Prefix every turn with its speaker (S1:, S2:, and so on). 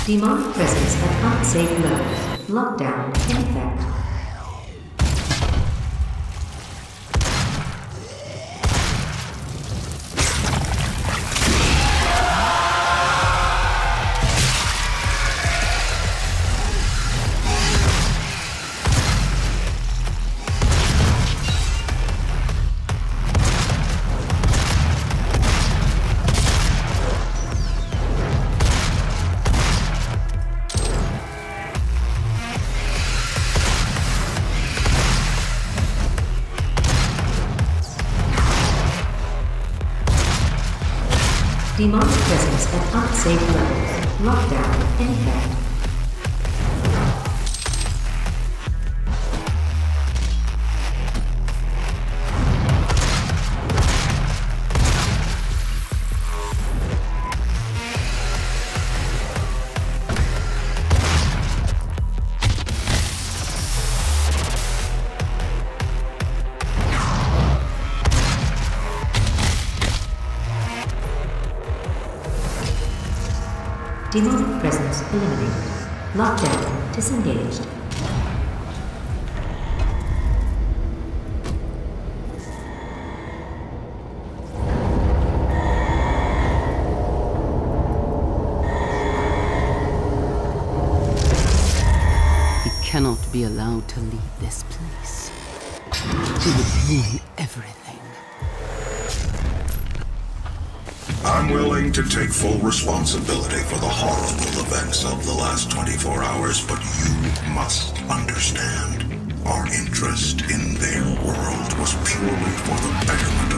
S1: Demonic presence at unsafe levels. Lockdown in effect. Demonic presence at unsafe levels. Lockdown in effect. Demonic presence eliminated. Lockdown disengaged.
S2: He cannot be allowed to leave this place. He would ruin everything.
S3: I'm willing to take full responsibility for the horrible events of the last 24 hours, but you must understand. Our interest in their world was purely for the betterment